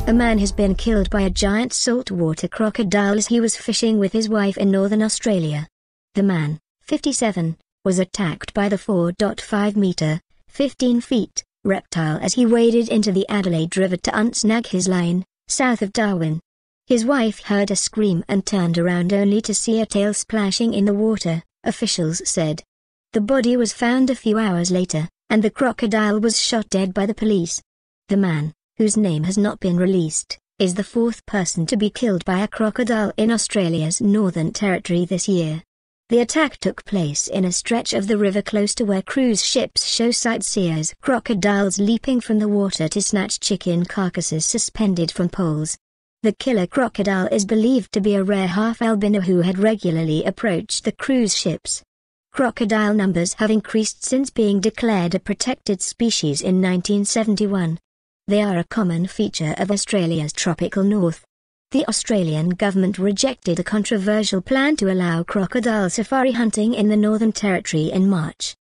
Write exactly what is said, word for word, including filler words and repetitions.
A man has been killed by a giant saltwater crocodile as he was fishing with his wife in northern Australia. The man, fifty-seven, was attacked by the four point five meter, fifteen feet, reptile as he waded into the Adelaide River to unsnag his line, south of Darwin. His wife heard a scream and turned around only to see a tail splashing in the water, officials said. The body was found a few hours later, and the crocodile was shot dead by the police. The man, whose name has not been released, is the fourth person to be killed by a crocodile in Australia's Northern Territory this year. The attack took place in a stretch of the river close to where cruise ships show sightseers crocodiles leaping from the water to snatch chicken carcasses suspended from poles. The killer crocodile is believed to be a rare half-albino who had regularly approached the cruise ships. Crocodile numbers have increased since being declared a protected species in nineteen seventy-one. They are a common feature of Australia's tropical north. The Australian government rejected a controversial plan to allow crocodile safari hunting in the Northern Territory in March.